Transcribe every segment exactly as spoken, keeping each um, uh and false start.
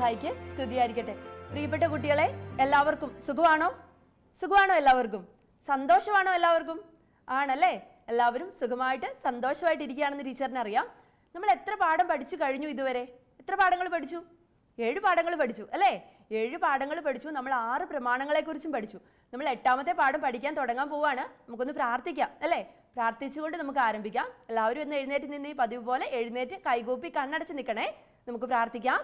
മിശിഹായിക്ക് സ്തുതിയായിരിക്കട്ടെ. പ്രിയപ്പെട്ട കുട്ടികളെ, എല്ലാവർക്കും സുഖമാണോ? സുഖമാണോ? എല്ലാവർക്കും സന്തോഷമാണോ? എല്ലാവർക്കും ആണല്ലേ? എല്ലാവരും സുഖമായിട്ട് സന്തോഷമായിട്ട് ഇരിക്കുകയാണെന്ന് ടീച്ചറിന് അറിയാം. നമ്മൾ എത്ര പാഠം പഠിച്ചു കഴിഞ്ഞു ഇതുവരെ? എത്ര പാഠങ്ങൾ പഠിച്ചു? ഏഴ് പാഠങ്ങൾ പഠിച്ചു അല്ലേ? ഏഴ് പാഠങ്ങൾ പഠിച്ചു. നമ്മൾ ആറ് പ്രമാണങ്ങളെക്കുറിച്ചും പഠിച്ചു. നമ്മൾ എട്ടാമത്തെ പാഠം പഠിക്കാൻ തുടങ്ങാൻ പോവാണ്. നമുക്കൊന്ന് പ്രാർത്ഥിക്കാം അല്ലേ? പ്രാർത്ഥിച്ചുകൊണ്ട് നമുക്ക് ആരംഭിക്കാം. എല്ലാവരും ഒന്ന് എഴുന്നേറ്റ് നിന്ന് പതിവ് പോലെ എഴുന്നേറ്റ് കൈകൂപ്പി കണ്ണടച്ച് നിൽക്കണേ. നമുക്ക് പ്രാർത്ഥിക്കാം.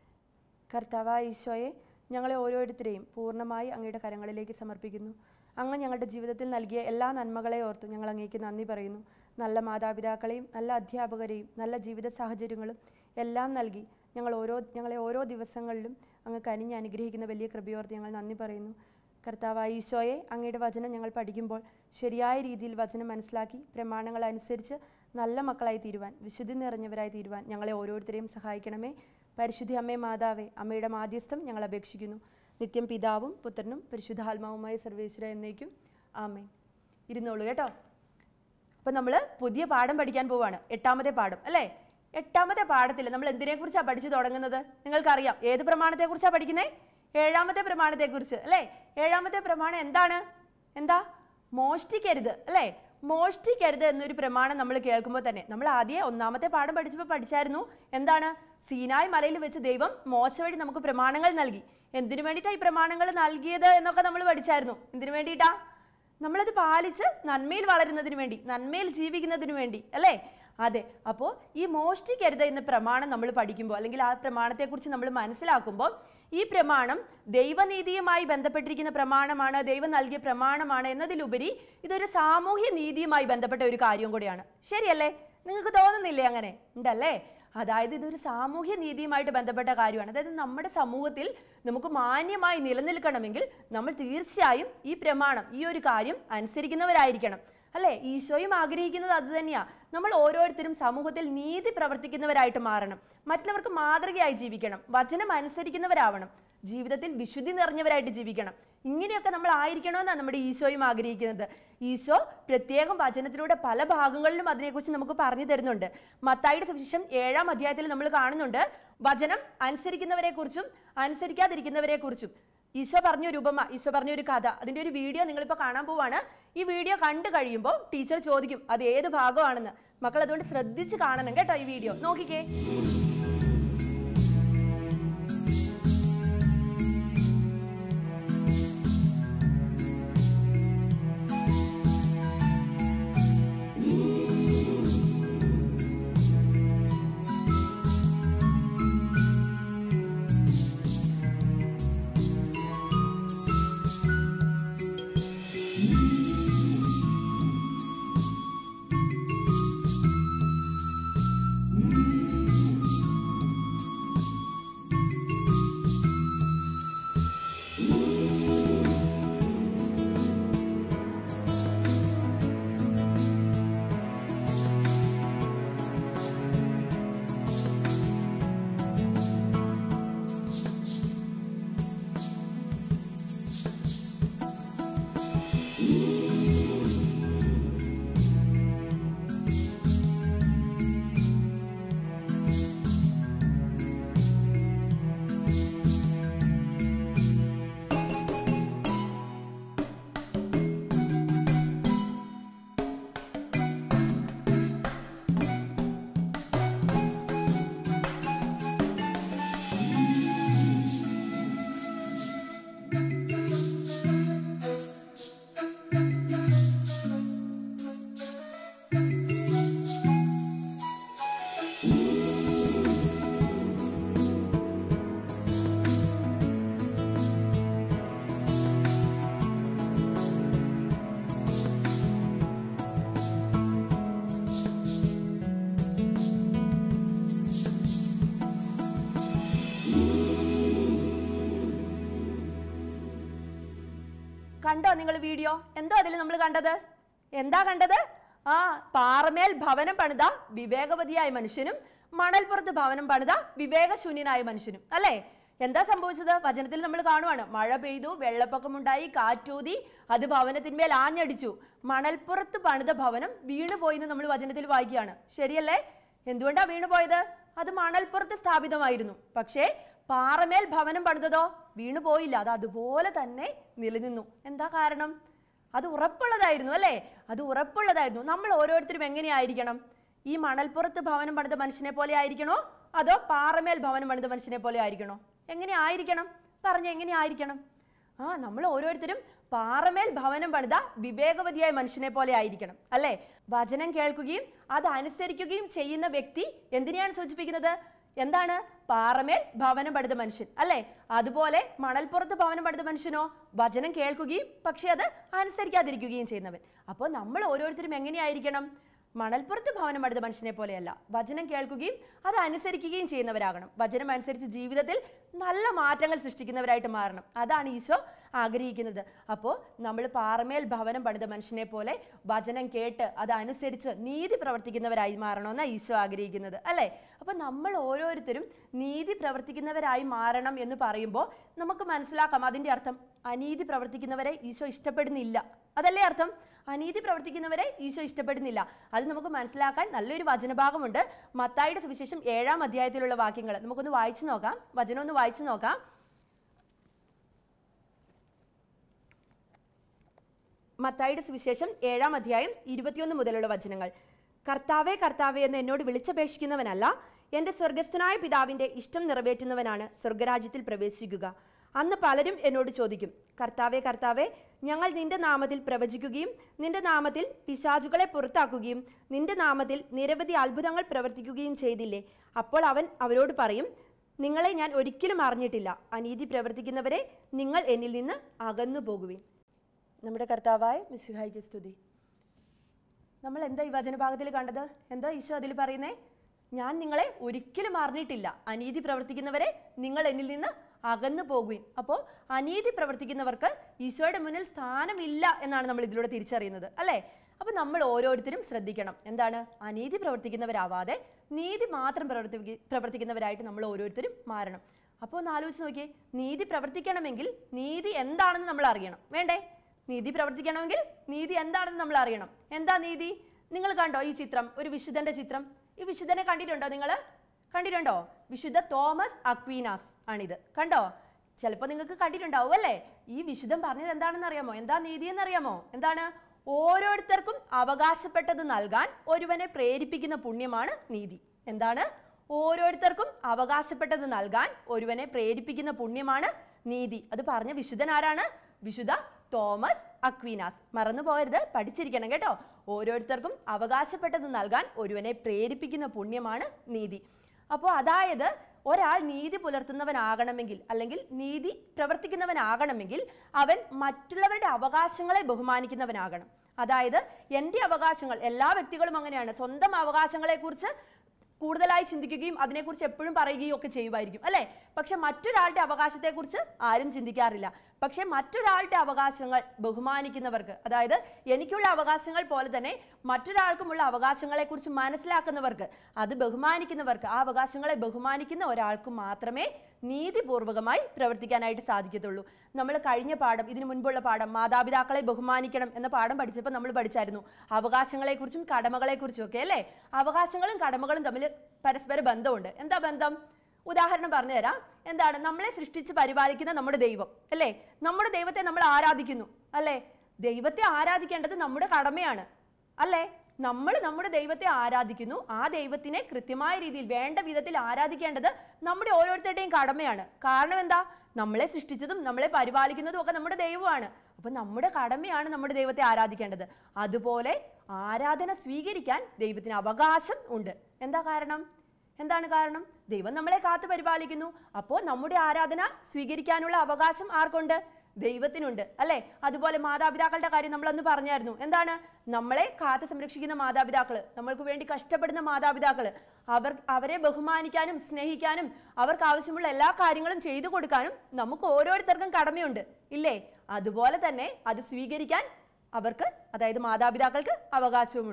കർത്താവായ ഈശോയെ, ഞങ്ങളെ ഓരോരുത്തരെയും പൂർണ്ണമായി അങ്ങയുടെ കരങ്ങളിലേക്ക് സമർപ്പിക്കുന്നു. അങ്ങ് ഞങ്ങളുടെ ജീവിതത്തിൽ നൽകിയ എല്ലാ നന്മകളെ ഓർത്ത് ഞങ്ങൾ അങ്ങേക്ക് നന്ദി പറയുന്നു. നല്ല മാതാപിതാക്കളെയും നല്ല അധ്യാപകരെയും നല്ല ജീവിത സാഹചര്യങ്ങളും എല്ലാം നൽകി ഞങ്ങൾ ഓരോ ഞങ്ങളെ ഓരോ ദിവസങ്ങളിലും അങ്ങ് കനിഞ്ഞ് അനുഗ്രഹിക്കുന്ന വലിയ കൃപയോർത്ത് ഞങ്ങൾ നന്ദി പറയുന്നു. കർത്താവായ ഈശോയെ, അങ്ങയുടെ വചനം ഞങ്ങൾ പഠിക്കുമ്പോൾ ശരിയായ രീതിയിൽ വചനം മനസ്സിലാക്കി പ്രമാണങ്ങൾ അനുസരിച്ച് നല്ല മക്കളായി തീരുവാൻ, വിശുദ്ധി നിറഞ്ഞവരായി തീരുവാൻ ഞങ്ങളെ ഓരോരുത്തരെയും സഹായിക്കണമേ. പരിശുദ്ധി അമ്മേ മാതാവേ, അമ്മയുടെ മാധ്യസ്ഥം ഞങ്ങൾ അപേക്ഷിക്കുന്നു. നിത്യം പിതാവും പുത്രനും പരിശുദ്ധാത്മാവുമായ സർവേശ്വര എന്നേക്കും ആമേൻ. ഇരുന്നോളൂ കേട്ടോ. അപ്പം നമ്മൾ പുതിയ പാഠം പഠിക്കാൻ പോവാണ്. എട്ടാമത്തെ പാഠം അല്ലേ? എട്ടാമത്തെ പാഠത്തിൽ നമ്മൾ എന്തിനെക്കുറിച്ചാണ് പഠിച്ചു തുടങ്ങുന്നത്? നിങ്ങൾക്കറിയാം. ഏത് പ്രമാണത്തെക്കുറിച്ചാണ് പഠിക്കുന്നത്? ഏഴാമത്തെ പ്രമാണത്തെക്കുറിച്ച് അല്ലേ? ഏഴാമത്തെ പ്രമാണം എന്താണ്? എന്താ? മോഷ്ടിക്കരുത് അല്ലേ? മോഷ്ടിക്കരുത് എന്നൊരു പ്രമാണം നമ്മൾ കേൾക്കുമ്പോൾ തന്നെ നമ്മൾ ആദ്യം ഒന്നാമത്തെ പാഠം പഠിച്ചപ്പോൾ പഠിച്ചായിരുന്നു. എന്താണ്? സീനായ് മലയിൽ വെച്ച് ദൈവം മോശ വഴി നമുക്ക് പ്രമാണങ്ങൾ നൽകി. എന്തിനു വേണ്ടിയിട്ടാണ് ഈ പ്രമാണങ്ങൾ നൽകിയത് എന്നൊക്കെ നമ്മൾ പഠിച്ചായിരുന്നു. എന്തിനു വേണ്ടിയിട്ടാ? നമ്മളത് പാലിച്ച് നന്മയിൽ വളരുന്നതിന് വേണ്ടി, നന്മയിൽ ജീവിക്കുന്നതിന് വേണ്ടി അല്ലേ? അതെ. അപ്പോൾ ഈ മോഷ്ടിക്കരുത് എന്ന പ്രമാണം നമ്മൾ പഠിക്കുമ്പോൾ, അല്ലെങ്കിൽ ആ പ്രമാണത്തെക്കുറിച്ച് നമ്മൾ മനസ്സിലാക്കുമ്പോൾ, ഈ പ്രമാണം ദൈവനീതിയുമായി ബന്ധപ്പെട്ടിരിക്കുന്ന പ്രമാണമാണ്, ദൈവം നൽകിയ പ്രമാണമാണ് എന്നതിലുപരി ഇതൊരു സാമൂഹ്യ നീതിയുമായി ബന്ധപ്പെട്ട ഒരു കാര്യം കൂടിയാണ്. ശരിയല്ലേ? നിങ്ങൾക്ക് തോന്നുന്നില്ലേ അങ്ങനെ? ഉണ്ടല്ലേ? അതായത് ഇതൊരു സാമൂഹ്യ നീതിയുമായിട്ട് ബന്ധപ്പെട്ട കാര്യമാണ്. അതായത് നമ്മുടെ സമൂഹത്തിൽ നമുക്ക് മാന്യമായി നിലനിൽക്കണമെങ്കിൽ നമ്മൾ തീർച്ചയായും ഈ പ്രമാണം, ഈ ഒരു കാര്യം അനുസരിക്കുന്നവരായിരിക്കണം അല്ലേ? ഈശോയും ആഗ്രഹിക്കുന്നത് അത് തന്നെയാണ്. നമ്മൾ ഓരോരുത്തരും സമൂഹത്തിൽ നീതി പ്രവർത്തിക്കുന്നവരായിട്ട് മാറണം, മറ്റുള്ളവർക്ക് മാതൃകയായി ജീവിക്കണം, വചനം അനുസരിക്കുന്നവരാവണം, ജീവിതത്തിൽ വിശുദ്ധി നിറഞ്ഞവരായിട്ട് ജീവിക്കണം. ഇങ്ങനെയൊക്കെ നമ്മൾ ആയിരിക്കണമെന്നാണ് നമ്മുടെ ഈശോയും ആഗ്രഹിക്കുന്നത്. ഈശോ പ്രത്യേകം വചനത്തിലൂടെ പല ഭാഗങ്ങളിലും അതിനെക്കുറിച്ച് നമുക്ക് പറഞ്ഞു തരുന്നുണ്ട്. മത്തായിയുടെ സുവിശേഷം ഏഴാം അധ്യായത്തിൽ നമ്മൾ കാണുന്നുണ്ട് വചനം അനുസരിക്കുന്നവരെ കുറിച്ചും അനുസരിക്കാതിരിക്കുന്നവരെ കുറിച്ചും. ഈശോ പറഞ്ഞൊരു ഉപമ, ഈശോ പറഞ്ഞൊരു കഥ, അതിൻ്റെ ഒരു വീഡിയോ നിങ്ങളിപ്പോൾ കാണാൻ പോവാണ്. ഈ വീഡിയോ കണ്ടു കഴിയുമ്പോൾ ടീച്ചർ ചോദിക്കും അത് ഏത് ഭാഗമാണെന്ന്. മക്കൾ അതുകൊണ്ട് ശ്രദ്ധിച്ച് കാണണം കേട്ടോ. ഈ വീഡിയോ നോക്കിക്കേ. കണ്ടോ നിങ്ങൾ വീഡിയോ? എന്തോ അതിൽ നമ്മൾ കണ്ടത്? എന്താ കണ്ടത്? ആ പാറമേൽ ഭവനം പണിത വിവേകവതിയായ മനുഷ്യനും മണൽപ്പുറത്ത് ഭവനം പണിത വിവേകശൂന്യനായ മനുഷ്യനും അല്ലേ? എന്താ സംഭവിച്ചത്? വചനത്തിൽ നമ്മൾ കാണുവാണ്. മഴ പെയ്തു, വെള്ളപ്പൊക്കമുണ്ടായി, കാറ്റൂതി, അത് ഭവനത്തിന്മേൽ ആഞ്ഞടിച്ചു, മണൽപ്പുറത്ത് പണിത ഭവനം വീണുപോയി എന്ന് നമ്മൾ വചനത്തിൽ വായിക്കുകയാണ്. ശരിയല്ലേ? എന്തുകൊണ്ടാണ് വീണുപോയത്? അത് മണൽപ്പുറത്ത് സ്ഥാപിതമായിരുന്നു. പക്ഷേ പാറമേൽ ഭവനം പണിതതോ വീണു പോയില്ല, അത് അതുപോലെ തന്നെ നിലനിന്നു. എന്താ കാരണം? അത് ഉറപ്പുള്ളതായിരുന്നു അല്ലേ? അത് ഉറപ്പുള്ളതായിരുന്നു. നമ്മൾ ഓരോരുത്തരും എങ്ങനെയായിരിക്കണം? ഈ മണൽപ്പുറത്ത് ഭവനം പണിത മനുഷ്യനെ പോലെ ആയിരിക്കണോ അതോ പാറമേൽ ഭവനം പണിത മനുഷ്യനെ പോലെ ആയിരിക്കണോ? എങ്ങനെ ആയിരിക്കണം? പറഞ്ഞ എങ്ങനെ ആയിരിക്കണം? ആ നമ്മൾ ഓരോരുത്തരും പാറമേൽ ഭവനം പണിത വിവേകവതിയായ മനുഷ്യനെ പോലെ ആയിരിക്കണം അല്ലേ? വചനം കേൾക്കുകയും അത് അനുസരിക്കുകയും ചെയ്യുന്ന വ്യക്തി എന്തിനെയാണ് സൂചിപ്പിക്കുന്നത്? എന്താണ്? പാറമേൽ ഭവനം പണിത മനുഷ്യൻ അല്ലേ? അതുപോലെ മണൽപ്പുറത്ത് ഭവനം പണിത മനുഷ്യനോ? വചനം കേൾക്കുകയും പക്ഷെ അത് അനുസരിക്കാതിരിക്കുകയും ചെയ്യുന്നവൻ. അപ്പോൾ നമ്മൾ ഓരോരുത്തരും എങ്ങനെയായിരിക്കണം? മണൽപ്പുറത്ത് ഭവനം പണിത മനുഷ്യനെ പോലെയല്ല, വചനം കേൾക്കുകയും അത് അനുസരിക്കുകയും ചെയ്യുന്നവരാകണം. വചനം അനുസരിച്ച് ജീവിതത്തിൽ നല്ല മാറ്റങ്ങൾ സൃഷ്ടിക്കുന്നവരായിട്ട് മാറണം. അതാണ് ഈശോ ആഗ്രഹിക്കുന്നത്. അപ്പോൾ നമ്മൾ പാറമേൽ ഭവനം പണിത മനുഷ്യനെ പോലെ വചനം കേട്ട് അത് അനുസരിച്ച് നീതി പ്രവർത്തിക്കുന്നവരായി മാറണമെന്നാണ് ഈശോ ആഗ്രഹിക്കുന്നത് അല്ലേ? അപ്പോൾ നമ്മൾ ഓരോരുത്തരും നീതി പ്രവർത്തിക്കുന്നവരായി മാറണം എന്ന് പറയുമ്പോൾ നമുക്ക് മനസ്സിലാക്കാം അതിൻ്റെ അർത്ഥം അനീതി പ്രവർത്തിക്കുന്നവരെ ഈശോ ഇഷ്ടപ്പെടുന്നില്ല, അതല്ലേ അർത്ഥം? അനീതി പ്രവർത്തിക്കുന്നവരെ ഈശോ ഇഷ്ടപ്പെടുന്നില്ല. അത് നമുക്ക് മനസ്സിലാക്കാൻ നല്ലൊരു വചനഭാഗമുണ്ട്. മത്തായിയുടെ സുവിശേഷം ഏഴാം അധ്യായത്തിലുള്ള വാക്യങ്ങൾ നമുക്കൊന്ന് വായിച്ചു നോക്കാം. വചനം ഒന്ന് വായിച്ചു നോക്കാം. മത്തായിയുടെ സുവിശേഷം ഏഴാം അധ്യായം ഇരുപത്തിയൊന്ന് മുതലുള്ള വചനങ്ങൾ. കർത്താവേ കർത്താവേ എന്ന് എന്നോട് വിളിച്ചപേക്ഷിക്കുന്നവനല്ല, എൻ്റെ സ്വർഗസ്ഥനായ പിതാവിൻ്റെ ഇഷ്ടം നിറവേറ്റുന്നവനാണ് സ്വർഗരാജ്യത്തിൽ പ്രവേശിക്കുക. അന്ന് പലരും എന്നോട് ചോദിക്കും, കർത്താവേ കർത്താവേ ഞങ്ങൾ നിന്റെ നാമത്തിൽ പ്രവചിക്കുകയും നിന്റെ നാമത്തിൽ പിശാചുകളെ പുറത്താക്കുകയും നിന്റെ നാമത്തിൽ നിരവധി അത്ഭുതങ്ങൾ പ്രവർത്തിക്കുകയും ചെയ്തില്ലേ? അപ്പോൾ അവൻ അവരോട് പറയും, നിങ്ങളെ ഞാൻ ഒരിക്കലും അറിഞ്ഞിട്ടില്ല. അനീതി പ്രവർത്തിക്കുന്നവരെ നിങ്ങൾ എന്നിൽ നിന്ന് അകന്നു പോകുവിൻ. നമ്മുടെ കർത്താവായ മിശിഹായ്ക്ക് സ്തുതി. നമ്മൾ എന്താ ഈ വചനഭാഗത്തിൽ കണ്ടത്? എന്താ ഈശോ അതിൽ പറയുന്നേ? ഞാൻ നിങ്ങളെ ഒരിക്കലും അറിഞ്ഞിട്ടില്ല. അനീതി പ്രവർത്തിക്കുന്നവരെ നിങ്ങൾ എന്നിൽ നിന്ന് അകന്നു പോകുവിൻ. അപ്പോൾ അനീതി പ്രവർത്തിക്കുന്നവർക്ക് ഈശോയുടെ മുന്നിൽ സ്ഥാനമില്ല എന്നാണ് നമ്മൾ ഇതിലൂടെ തിരിച്ചറിയുന്നത് അല്ലേ? അപ്പോൾ നമ്മൾ ഓരോരുത്തരും ശ്രദ്ധിക്കണം. എന്താണ്? അനീതി പ്രവർത്തിക്കുന്നവരാവാതെ നീതി മാത്രം പ്രവർത്തി പ്രവർത്തിക്കുന്നവരായിട്ട് നമ്മൾ ഓരോരുത്തരും മാറണം. അപ്പോൾ ഒന്ന് ആലോചിച്ച് നോക്കിയേ, നീതി പ്രവർത്തിക്കണമെങ്കിൽ നീതി എന്താണെന്ന് നമ്മൾ അറിയണം, വേണ്ടേ? നീതി പ്രവർത്തിക്കണമെങ്കിൽ നീതി എന്താണെന്ന് നമ്മൾ അറിയണം. എന്താ നീതി? നിങ്ങൾ കണ്ടോ ഈ ചിത്രം? ഒരു വിശുദ്ധന്റെ ചിത്രം. ഈ വിശുദ്ധനെ കണ്ടിട്ടുണ്ടോ? നിങ്ങൾ കണ്ടിട്ടുണ്ടോ? വിശുദ്ധ തോമസ് അക്വീനാസ് ആണിത്. കണ്ടോ? ചിലപ്പോൾ നിങ്ങൾക്ക് കണ്ടിട്ടുണ്ടാവും അല്ലേ? ഈ വിശുദ്ധൻ പറഞ്ഞത് എന്താണെന്ന് അറിയാമോ? എന്താ നീതി എന്നറിയാമോ? എന്താണ്? ഓരോരുത്തർക്കും അവകാശപ്പെട്ടത് നൽകാൻ ഒരുവനെ പ്രേരിപ്പിക്കുന്ന പുണ്യമാണ് നീതി. എന്താണ്? ഓരോരുത്തർക്കും അവകാശപ്പെട്ടത് നൽകാൻ ഒരുവനെ പ്രേരിപ്പിക്കുന്ന പുണ്യമാണ് നീതി. അത് പറഞ്ഞ വിശുദ്ധൻ ആരാണ്? വിശുദ്ധ തോമസ് അക്വീനാസ്. മറന്നു പോകരുത്, പഠിച്ചിരിക്കണം കേട്ടോ. ഓരോരുത്തർക്കും അവകാശപ്പെട്ടത് നൽകാൻ ഒരുവനെ പ്രേരിപ്പിക്കുന്ന പുണ്യമാണ് നീതി. അപ്പോൾ അതായത് ഒരാൾ നീതി പുലർത്തുന്നവനാകണമെങ്കിൽ അല്ലെങ്കിൽ നീതി പ്രവർത്തിക്കുന്നവനാകണമെങ്കിൽ അവൻ മറ്റുള്ളവരുടെ അവകാശങ്ങളെ ബഹുമാനിക്കുന്നവനാകണം. അതായത് എൻ്റെ അവകാശങ്ങൾ, എല്ലാ വ്യക്തികളും അങ്ങനെയാണ്, സ്വന്തം അവകാശങ്ങളെക്കുറിച്ച് കൂടുതലായി ചിന്തിക്കുകയും അതിനെക്കുറിച്ച് എപ്പോഴും പറയുകയും ഒക്കെ ചെയ്യുമായിരിക്കും അല്ലേ? പക്ഷെ മറ്റൊരാളുടെ അവകാശത്തെക്കുറിച്ച് ആരും ചിന്തിക്കാറില്ല. പക്ഷെ മറ്റൊരാളുടെ അവകാശങ്ങൾ ബഹുമാനിക്കുന്നവർക്ക്, അതായത് എനിക്കുള്ള അവകാശങ്ങൾ പോലെ തന്നെ മറ്റൊരാൾക്കുമുള്ള അവകാശങ്ങളെക്കുറിച്ച് മനസ്സിലാക്കുന്നവർക്ക്, അത് ബഹുമാനിക്കുന്നവർക്ക്, ആ അവകാശങ്ങളെ ബഹുമാനിക്കുന്ന ഒരാൾക്ക് മാത്രമേ നീതിപൂർവകമായി പ്രവർത്തിക്കാനായിട്ട് സാധിക്കത്തുള്ളൂ. നമ്മൾ കഴിഞ്ഞ പാഠം, ഇതിനു മുൻപുള്ള പാഠം മാതാപിതാക്കളെ ബഹുമാനിക്കണം എന്ന പാഠം പഠിച്ചപ്പോൾ നമ്മൾ പഠിച്ചായിരുന്നു അവകാശങ്ങളെക്കുറിച്ചും കടമകളെക്കുറിച്ചും ഒക്കെ അല്ലേ? അവകാശങ്ങളും കടമകളും തമ്മിൽ പരസ്പര ബന്ധമുണ്ട്. എന്താ ബന്ധം? ഉദാഹരണം പറഞ്ഞു തരാം. എന്താണ്? നമ്മളെ സൃഷ്ടിച്ച് പരിപാലിക്കുന്ന നമ്മുടെ ദൈവം അല്ലേ? നമ്മുടെ ദൈവത്തെ നമ്മൾ ആരാധിക്കുന്നു അല്ലേ? ദൈവത്തെ ആരാധിക്കേണ്ടത് നമ്മുടെ കടമയാണ് അല്ലേ? നമ്മൾ നമ്മുടെ ദൈവത്തെ ആരാധിക്കുന്നു. ആ ദൈവത്തിനെ കൃത്യമായ രീതിയിൽ വേണ്ട വിധത്തിൽ ആരാധിക്കേണ്ടത് നമ്മുടെ ഓരോരുത്തരുടെയും കടമയാണ്. കാരണം എന്താ? നമ്മളെ സൃഷ്ടിച്ചതും നമ്മളെ പരിപാലിക്കുന്നതും ഒക്കെ നമ്മുടെ ദൈവമാണ്. അപ്പൊ നമ്മുടെ കടമയാണ് നമ്മുടെ ദൈവത്തെ ആരാധിക്കേണ്ടത്. അതുപോലെ ആരാധന സ്വീകരിക്കാൻ ദൈവത്തിന് അവകാശം ഉണ്ട്. എന്താ കാരണം? എന്താണ് കാരണം? ദൈവം നമ്മളെ കാത്തു പരിപാലിക്കുന്നു. അപ്പോൾ നമ്മുടെ ആരാധന സ്വീകരിക്കാനുള്ള അവകാശം ആർക്കുണ്ട്? ദൈവത്തിനുണ്ട് അല്ലേ? അതുപോലെ മാതാപിതാക്കളുടെ കാര്യം നമ്മളന്ന് പറഞ്ഞായിരുന്നു. എന്താണ്? നമ്മളെ കാത്തു സംരക്ഷിക്കുന്ന മാതാപിതാക്കള്, നമ്മൾക്ക് വേണ്ടി കഷ്ടപ്പെടുന്ന മാതാപിതാക്കള്, അവർ അവരെ ബഹുമാനിക്കാനും സ്നേഹിക്കാനും അവർക്ക് ആവശ്യമുള്ള എല്ലാ കാര്യങ്ങളും ചെയ്തു കൊടുക്കാനും നമുക്ക് ഓരോരുത്തർക്കും കടമയുണ്ട് ഇല്ലേ? അതുപോലെ തന്നെ അത് സ്വീകരിക്കാൻ അവർക്ക്, അതായത് മാതാപിതാക്കൾക്ക് അവകാശവുമുണ്ട്.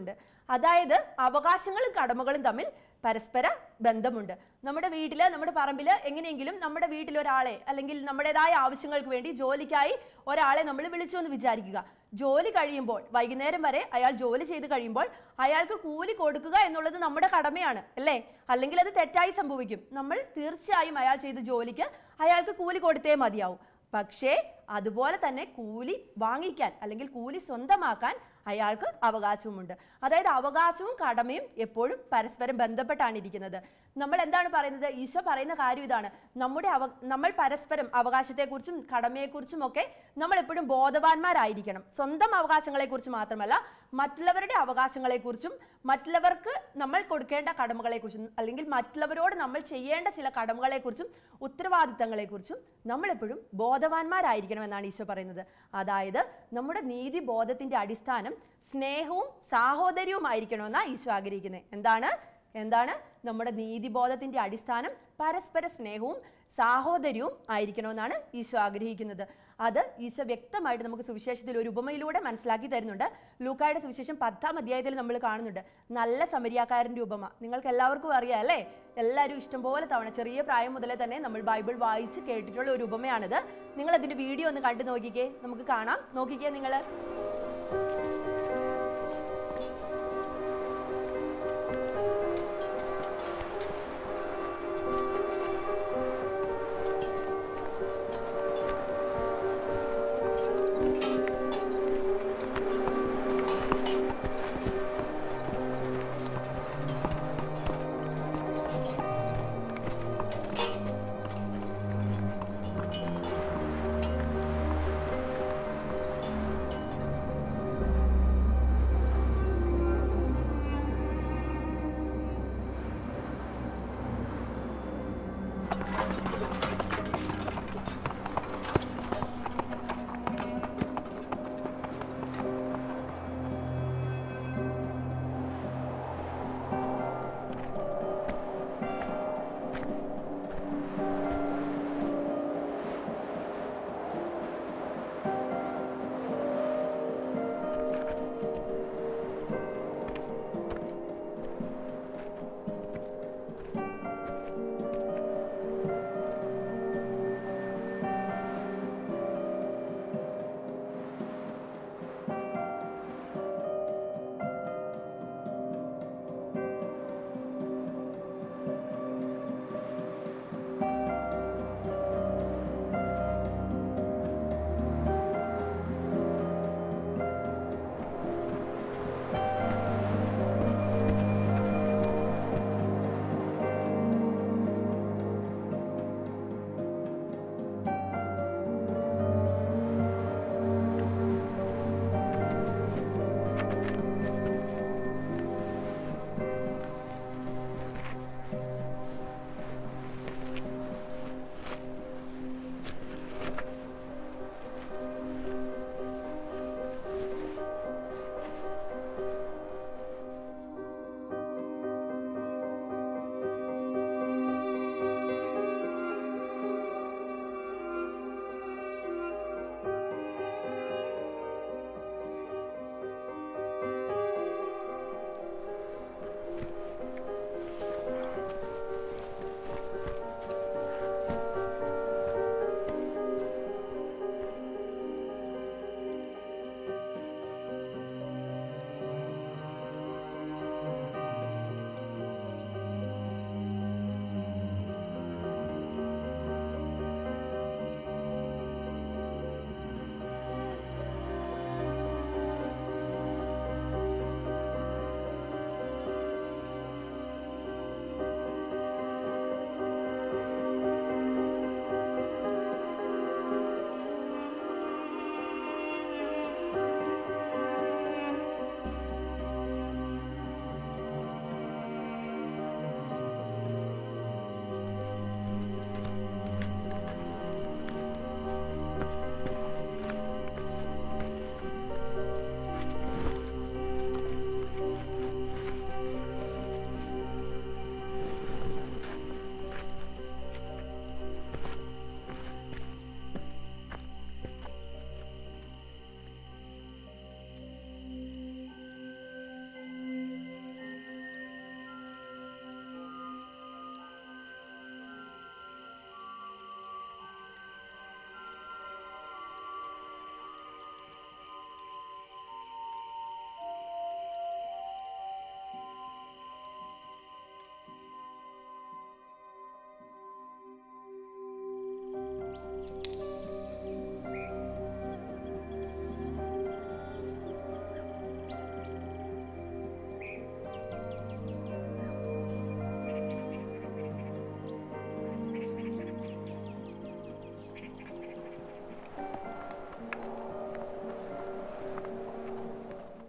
അതായത് അവകാശങ്ങളും കടമകളും തമ്മിൽ പരസ്പര ബന്ധമുണ്ട്. നമ്മുടെ വീട്ടില് നമ്മുടെ പറമ്പില് എങ്ങനെയെങ്കിലും നമ്മുടെ വീട്ടിൽ ഒരാളെ അല്ലെങ്കിൽ നമ്മുടേതായ ആവശ്യങ്ങൾക്ക് വേണ്ടി ജോലിക്കായി ഒരാളെ നമ്മൾ വിളിച്ചു എന്ന് വിചാരിക്കുക. ജോലി കഴിയുമ്പോൾ വൈകുന്നേരം വരെ അയാൾ ജോലി ചെയ്ത് കഴിയുമ്പോൾ അയാൾക്ക് കൂലി കൊടുക്കുക എന്നുള്ളത് നമ്മുടെ കടമയാണ് അല്ലേ? അല്ലെങ്കിൽ അത് തെറ്റായി സംഭവിക്കും. നമ്മൾ തീർച്ചയായും അയാൾ ചെയ്ത ജോലിക്ക് അയാൾക്ക് കൂലി കൊടുത്തേ മതിയാവും. പക്ഷേ അതുപോലെ തന്നെ കൂലി വാങ്ങിക്കാൻ അല്ലെങ്കിൽ കൂലി സ്വന്തമാക്കാൻ അയാൾക്ക് അവകാശവുമുണ്ട്. അതായത് അവകാശവും കടമയും എപ്പോഴും പരസ്പരം ബന്ധപ്പെട്ടാണ് ഇരിക്കുന്നത്. നമ്മൾ എന്താണ് പറയുന്നത്? ഈശോ പറയുന്ന കാര്യം ഇതാണ്. നമ്മുടെ അവ നമ്മൾ പരസ്പരം അവകാശത്തെക്കുറിച്ചും കടമയെക്കുറിച്ചും ഒക്കെ നമ്മൾ എപ്പോഴും ബോധവാന്മാരായിരിക്കണം. സ്വന്തം അവകാശങ്ങളെക്കുറിച്ച് മാത്രമല്ല, മറ്റുള്ളവരുടെ അവകാശങ്ങളെക്കുറിച്ചും മറ്റുള്ളവർക്ക് നമ്മൾ കൊടുക്കേണ്ട കടമകളെക്കുറിച്ചും അല്ലെങ്കിൽ മറ്റുള്ളവരോട് നമ്മൾ ചെയ്യേണ്ട ചില കടമകളെക്കുറിച്ചും ഉത്തരവാദിത്തങ്ങളെക്കുറിച്ചും നമ്മളെപ്പോഴും ബോധവാന്മാരായിരിക്കണം എന്നാണ് ഈശോ പറയുന്നത്. അതായത് നമ്മുടെ നീതിബോധത്തിന്റെ അടിസ്ഥാനം സ്നേഹവും സാഹോദര്യവുമായിരിക്കണമെന്നാണ് ഈശോ ആഗ്രഹിക്കുന്നത്. എന്താണ് എന്താണ് നമ്മുടെ നീതിബോധത്തിന്റെ അടിസ്ഥാനം പരസ്പര സ്നേഹവും സാഹോദര്യവും ആയിരിക്കണമെന്നാണ് ഈശോ ആഗ്രഹിക്കുന്നത്. അത് ഈശോ വ്യക്തമായിട്ട് നമുക്ക് സുവിശേഷത്തിൽ ഒരു ഉപമയിലൂടെ മനസ്സിലാക്കി തരുന്നുണ്ട്. ലൂക്കായുടെ സുവിശേഷം പത്താം അധ്യായത്തിൽ നമ്മൾ കാണുന്നുണ്ട് നല്ല സമരിയാക്കാരൻ്റെ ഉപമ. നിങ്ങൾക്ക് എല്ലാവർക്കും അറിയാം അല്ലേ? എല്ലാവരും ഇഷ്ടംപോലെ തവണ ചെറിയ പ്രായം മുതലേ തന്നെ നമ്മൾ ബൈബിൾ വായിച്ച് കേട്ടിട്ടുള്ള ഒരു ഉപമയാണിത്. നിങ്ങൾ അതിൻ്റെ വീഡിയോ ഒന്ന് കണ്ടു നോക്കിക്കേ, നമുക്ക് കാണാം. നോക്കിക്കേ നിങ്ങൾ.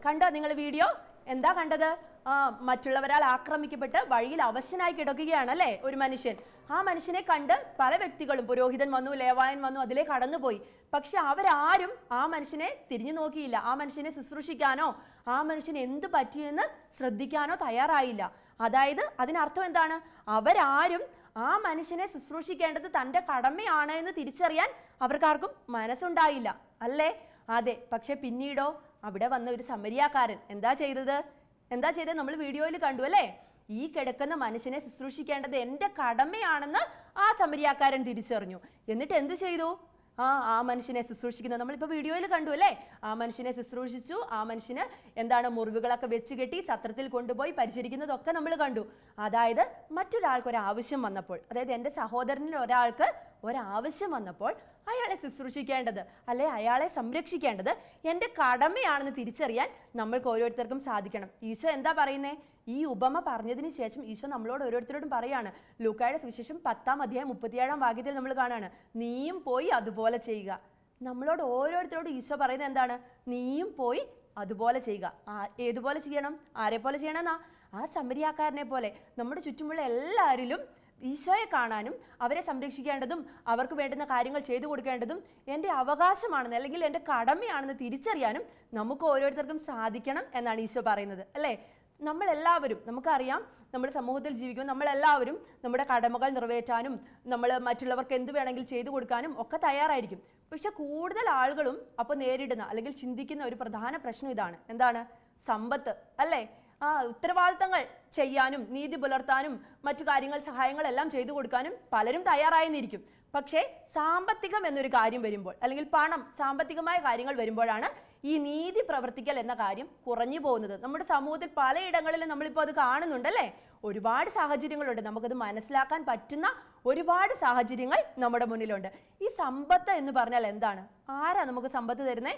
കണ്ടോ നിങ്ങൾ വീഡിയോ? എന്താ കണ്ടത്? ആ മറ്റുള്ളവരാൽ ആക്രമിക്കപ്പെട്ട് വഴിയിൽ അവശനായി കിടക്കുകയാണ് അല്ലേ ഒരു മനുഷ്യൻ. ആ മനുഷ്യനെ കണ്ട് പല വ്യക്തികളും, പുരോഹിതൻ വന്നു, ലേവായൻ വന്നു, അതിലേക്ക് കടന്നുപോയി. പക്ഷെ അവരാരും ആ മനുഷ്യനെ തിരിഞ്ഞു നോക്കിയില്ല. ആ മനുഷ്യനെ ശുശ്രൂഷിക്കാനോ ആ മനുഷ്യന് എന്ത് പറ്റിയെന്ന് ശ്രദ്ധിക്കാനോ തയ്യാറായില്ല. അതായത് അതിനർത്ഥം എന്താണ്? അവരാരും ആ മനുഷ്യനെ ശുശ്രൂഷിക്കേണ്ടത് തൻ്റെ കടമയാണ് എന്ന് തിരിച്ചറിയാൻ അവർക്കാർക്കും മനസ്സുണ്ടായില്ല അല്ലേ? അതെ. പക്ഷെ പിന്നീടോ അവിടെ വന്ന ഒരു സമരിയാക്കാരൻ എന്താ ചെയ്തത്? എന്താ ചെയ്തത് നമ്മൾ വീഡിയോയിൽ കണ്ടു അല്ലേ? ഈ കിടക്കുന്ന മനുഷ്യനെ ശുശ്രൂഷിക്കേണ്ടത് എൻ്റെ കടമയാണെന്ന് ആ സമരിയാക്കാരൻ തിരിച്ചറിഞ്ഞു. എന്നിട്ട് എന്ത് ചെയ്തു? ആ ആ മനുഷ്യനെ ശുശ്രൂഷിക്കുന്നത് നമ്മളിപ്പോൾ വീഡിയോയിൽ കണ്ടു അല്ലേ? ആ മനുഷ്യനെ ശുശ്രൂഷിച്ചു. ആ മനുഷ്യന് എന്താണ് മുറിവുകളൊക്കെ വെച്ച് കെട്ടി സത്രത്തിൽ കൊണ്ടുപോയി പരിചരിക്കുന്നതൊക്കെ നമ്മൾ കണ്ടു. അതായത് മറ്റൊരാൾക്ക് ഒരാവശ്യം വന്നപ്പോൾ, അതായത് എൻ്റെ സഹോദരനിൽ ഒരാൾക്ക് ഒരാവശ്യം വന്നപ്പോൾ അയാളെ ശുശ്രൂഷിക്കേണ്ടത് അല്ലെ അയാളെ സംരക്ഷിക്കേണ്ടത് എൻ്റെ കടമയാണെന്ന് തിരിച്ചറിയാൻ നമ്മൾക്ക് ഓരോരുത്തർക്കും സാധിക്കണം. ഈശോ എന്താ പറയുന്നേ? ഈ ഉപമ പറഞ്ഞതിന് ശേഷം ഈശോ നമ്മളോട് ഓരോരുത്തരോടും പറയാണ്. ലൂക്കായുടെ സുവിശേഷം പത്താം അധ്യായം മുപ്പത്തിയേഴാം വാക്യത്തിൽ നമ്മൾ കാണാണ്, നീയും പോയി അതുപോലെ ചെയ്യുക. നമ്മളോട് ഓരോരുത്തരോടും ഈശോ പറയുന്നത് എന്താണ്? നീയും പോയി അതുപോലെ ചെയ്യുക. ആ ഏതുപോലെ ചെയ്യണം? ആരെ പോലെ ചെയ്യണമെന്നാ? ആ സമരിയാക്കാരനെ പോലെ നമ്മുടെ ചുറ്റുമുള്ള എല്ലാവരിലും ഈശോയെ കാണാനും അവരെ സംരക്ഷിക്കേണ്ടതും അവർക്ക് വേണ്ടുന്ന കാര്യങ്ങൾ ചെയ്തു കൊടുക്കേണ്ടതും എൻ്റെ അവകാശമാണെന്ന് അല്ലെങ്കിൽ എൻ്റെ കടമയാണെന്ന് തിരിച്ചറിയാനും നമുക്ക് ഓരോരുത്തർക്കും സാധിക്കണം എന്നാണ് ഈശോ പറയുന്നത് അല്ലേ? നമ്മളെല്ലാവരും, നമുക്കറിയാം നമ്മുടെ സമൂഹത്തിൽ ജീവിക്കുമ്പോൾ നമ്മളെല്ലാവരും നമ്മുടെ കടമകൾ നിറവേറ്റാനും നമ്മൾ മറ്റുള്ളവർക്ക് എന്ത് വേണമെങ്കിൽ ചെയ്തു കൊടുക്കാനും ഒക്കെ തയ്യാറായിരിക്കും. പക്ഷെ കൂടുതൽ ആളുകളും അപ്പോൾ നേരിടുന്ന അല്ലെങ്കിൽ ചിന്തിക്കുന്ന ഒരു പ്രധാന പ്രശ്നം ഇതാണ്. എന്താണ്? സമ്പത്ത് അല്ലേ? ആ ഉത്തരവാദിത്തങ്ങൾ ചെയ്യാനും നീതി പുലർത്താനും മറ്റു കാര്യങ്ങൾ സഹായങ്ങളെല്ലാം ചെയ്തു കൊടുക്കാനും പലരും തയ്യാറായെന്നിരിക്കും. പക്ഷേ സാമ്പത്തികം എന്നൊരു കാര്യം വരുമ്പോൾ അല്ലെങ്കിൽ പണം, സാമ്പത്തികമായ കാര്യങ്ങൾ വരുമ്പോഴാണ് ഈ നീതി പ്രവർത്തിക്കൽ എന്ന കാര്യം കുറഞ്ഞു പോകുന്നത്. നമ്മുടെ സമൂഹത്തിൽ പലയിടങ്ങളിലും നമ്മളിപ്പോൾ അത് കാണുന്നുണ്ടല്ലേ? ഒരുപാട് സാഹചര്യങ്ങളുണ്ട്. നമുക്കത് മനസ്സിലാക്കാൻ പറ്റുന്ന ഒരുപാട് സാഹചര്യങ്ങൾ നമ്മുടെ മുന്നിലുണ്ട്. ഈ സമ്പത്ത് എന്ന് പറഞ്ഞാൽ എന്താണ്? ആരാ നമുക്ക് സമ്പത്ത് തരുന്നേ?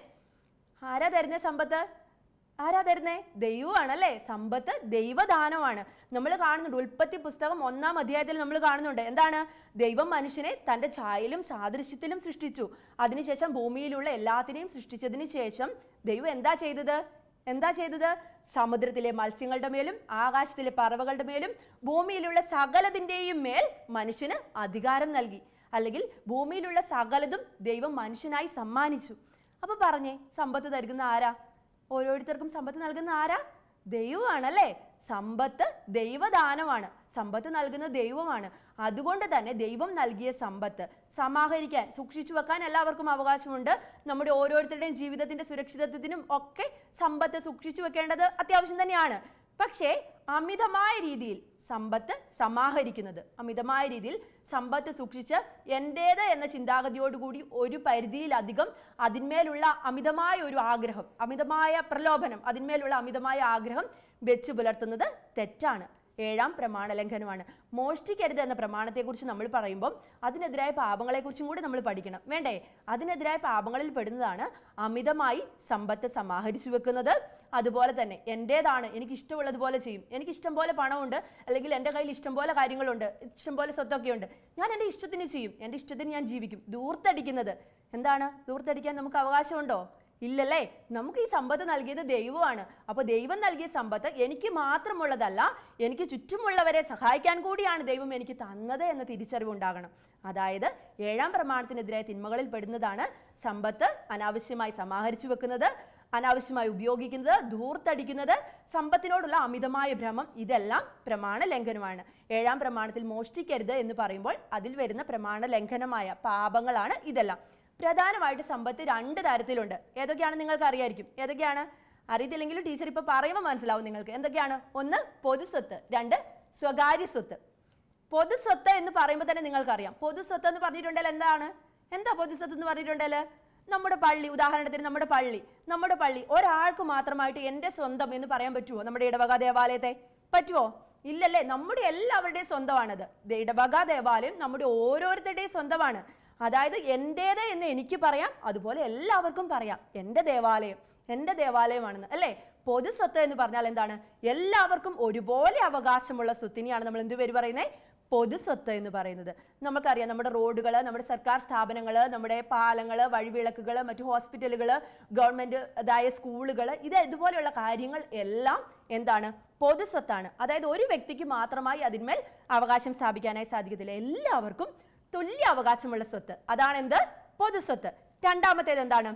ആരാ തരുന്നേ സമ്പത്ത്? ആരാ തരുന്നേ? ദൈവമാണല്ലേ. സമ്പത്ത് ദൈവദാനമാണ്. നമ്മൾ കാണുന്നുണ്ട് ഉൽപ്പത്തി പുസ്തകം ഒന്നാം അധ്യായത്തിൽ നമ്മൾ കാണുന്നുണ്ട് എന്താണ്? ദൈവം മനുഷ്യനെ തൻ്റെ ഛായയിലും സാദൃശ്യത്തിലും സൃഷ്ടിച്ചു. അതിനുശേഷം ഭൂമിയിലുള്ള എല്ലാത്തിനെയും സൃഷ്ടിച്ചതിന് ശേഷം ദൈവം എന്താ ചെയ്തത്? എന്താ ചെയ്തത്? സമുദ്രത്തിലെ മത്സ്യങ്ങളുടെ മേലും ആകാശത്തിലെ പറവകളുടെ മേലും ഭൂമിയിലുള്ള സകലതിൻ്റെയും മേൽ മനുഷ്യന് അധികാരം നൽകി. അല്ലെങ്കിൽ ഭൂമിയിലുള്ള സകലതും ദൈവം മനുഷ്യനായി സമ്മാനിച്ചു. അപ്പൊ പറഞ്ഞേ, സമ്പത്ത് നൽകുന്ന ആരാ? ഓരോരുത്തർക്കും സമ്പത്ത് നൽകുന്ന ആരാ? ദൈവമാണല്ലേ. സമ്പത്ത് ദൈവദാനമാണ്. സമ്പത്ത് നൽകുന്ന ദൈവമാണ്. അതുകൊണ്ട് തന്നെ ദൈവം നൽകിയ സമ്പത്ത് സമാഹരിക്കാൻ, സൂക്ഷിച്ചു വെക്കാൻ എല്ലാവർക്കും അവകാശമുണ്ട്. നമ്മുടെ ഓരോരുത്തരുടെയും ജീവിതത്തിന്റെ സുരക്ഷിതത്വത്തിനും ഒക്കെ സമ്പത്ത് സൂക്ഷിച്ചു വെക്കേണ്ടത് അത്യാവശ്യം തന്നെയാണ്. പക്ഷേ അമിതമായ രീതിയിൽ സമ്പത്ത് സമാഹരിക്കുന്നത്, അമിതമായ രീതിയിൽ സമ്പത്ത് സൂക്ഷിച്ച് എൻ്റേത് എന്ന ചിന്താഗതിയോടുകൂടി ഒരു പരിധിയിലധികം അതിന്മേലുള്ള അമിതമായ ഒരു ആഗ്രഹം, അമിതമായ പ്രലോഭനം, അതിന്മേലുള്ള അമിതമായ ആഗ്രഹം വെച്ചു പുലർത്തുന്നത് തെറ്റാണ്. ഏഴാം പ്രമാണ ലംഘനമാണ്. മോഷ്ടിക്കരുത് എന്ന പ്രമാണത്തെക്കുറിച്ച് നമ്മൾ പറയുമ്പോൾ അതിനെതിരായ പാപങ്ങളെക്കുറിച്ചും കൂടി നമ്മൾ പഠിക്കണം വേണ്ടേ? അതിനെതിരായ പാപങ്ങളിൽ പെടുന്നതാണ് അമിതമായി സമ്പത്ത് സമാഹരിച്ചു വെക്കുന്നത്. അതുപോലെ തന്നെ എൻ്റേതാണ്, എനിക്ക് ഇഷ്ടമുള്ളതുപോലെ ചെയ്യും, എനിക്ക് ഇഷ്ടം പോലെ പണമുണ്ട്, അല്ലെങ്കിൽ എൻ്റെ കയ്യിൽ ഇഷ്ടം പോലെ കാര്യങ്ങളുണ്ട്, ഇഷ്ടം പോലെ സ്വത്തൊക്കെ ഉണ്ട്, ഞാൻ എൻ്റെ ഇഷ്ടത്തിന് ചെയ്യും, എൻ്റെ ഇഷ്ടത്തിന് ഞാൻ ജീവിക്കും. ധൂർത്തടിക്കുന്നത് എന്താണ്? ധൂർത്തടിക്കാൻ നമുക്ക് അവകാശമുണ്ടോ? ഇല്ലല്ലേ. നമുക്ക് ഈ സമ്പത്ത് നൽകിയത് ദൈവമാണ്. അപ്പോൾ ദൈവം നൽകിയ സമ്പത്ത് എനിക്ക് മാത്രമുള്ളതല്ല, എനിക്ക് ചുറ്റുമുള്ളവരെ സഹായിക്കാൻ കൂടിയാണ് ദൈവം എനിക്ക് തന്നത് എന്ന തിരിച്ചറിവുണ്ടാകണം. അതായത് ഏഴാം പ്രമാണത്തിനെതിരായ തിന്മകളിൽ പെടുന്നതാണ് സമ്പത്ത് അനാവശ്യമായി സമാഹരിച്ചു വെക്കുന്നത്, അനാവശ്യമായി ഉപയോഗിക്കുന്നത്, ധൂർത്തടിക്കുന്നത്, സമ്പത്തിനോടുള്ള അമിതമായ ഭ്രമം. ഇതെല്ലാം പ്രമാണ ലംഘനമാണ്. ഏഴാം പ്രമാണത്തിൽ മോഷ്ടിക്കരുത് എന്ന് പറയുമ്പോൾ അതിൽ വരുന്ന പ്രമാണ ലംഘനമായ പാപങ്ങളാണ് ഇതെല്ലാം. പ്രധാനമായിട്ട് സമ്പത്ത് രണ്ട് തരത്തിലുണ്ട്. ഏതൊക്കെയാണ് നിങ്ങൾക്ക് അറിയായിരിക്കും. ഏതൊക്കെയാണ്? അറിയത്തില്ലെങ്കിലും ടീച്ചർ ഇപ്പോൾ പറയുമ്പോൾ മനസ്സിലാവും നിങ്ങൾക്ക്. എന്തൊക്കെയാണ്? ഒന്ന് പൊതുസ്വത്ത്, രണ്ട് സ്വകാര്യ സ്വത്ത്. പൊതുസ്വത്ത് എന്ന് പറയുമ്പോൾ തന്നെ നിങ്ങൾക്കറിയാം. പൊതുസ്വത്ത് എന്ന് പറഞ്ഞിട്ടുണ്ടെങ്കിൽ എന്താണ്? എന്താ പൊതുസ്വത്ത് എന്ന് പറഞ്ഞിട്ടുണ്ടെങ്കിൽ? നമ്മുടെ പള്ളി, ഉദാഹരണത്തിന് നമ്മുടെ പള്ളി നമ്മുടെ പള്ളി ഒരാൾക്ക് മാത്രമായിട്ട് എൻ്റെ സ്വന്തം എന്ന് പറയാൻ പറ്റുമോ? നമ്മുടെ ഇടവക ദേവാലയത്തെ പറ്റുമോ? ഇല്ലല്ലേ. നമ്മുടെ എല്ലാവരുടെയും സ്വന്തമാണത്. ഇടവക ദേവാലയം നമ്മുടെ ഓരോരുത്തരുടെയും സ്വന്തമാണ്. അതായത് എൻ്റേത് എന്ന് എനിക്ക് പറയാം, അതുപോലെ എല്ലാവർക്കും പറയാം എൻ്റെ ദേവാലയം എൻ്റെ ദേവാലയമാണെന്ന് അല്ലേ? പൊതുസ്വത്ത് എന്ന് പറഞ്ഞാൽ എന്താണ്? എല്ലാവർക്കും ഒരുപോലെ അവകാശമുള്ള സ്വത്തിനെയാണ് നമ്മൾ എന്ത് പേര് പറയുന്നത്? പൊതുസ്വത്ത് എന്ന് പറയുന്നത്. നമുക്കറിയാം നമ്മുടെ റോഡുകൾ, നമ്മുടെ സർക്കാർ സ്ഥാപനങ്ങൾ, നമ്മുടെ പാലങ്ങൾ, വഴിവിളക്കുകൾ, മറ്റു ഹോസ്പിറ്റലുകൾ, ഗവൺമെൻറ് അതായ സ്കൂളുകൾ, ഇത് ഇതുപോലെയുള്ള കാര്യങ്ങൾ എല്ലാം എന്താണ്? പൊതുസ്വത്താണ്. അതായത് ഒരു വ്യക്തിക്ക് മാത്രമായി അതിന്മേൽ അവകാശം സ്ഥാപിക്കാനായി സാധിക്കത്തില്ല. എല്ലാവർക്കും തുല്യ അവകാശമുള്ള സ്വത്ത്, അതാണ് എന്ത്? പൊതുസ്വത്ത്. രണ്ടാമത്തേത് എന്താണ്?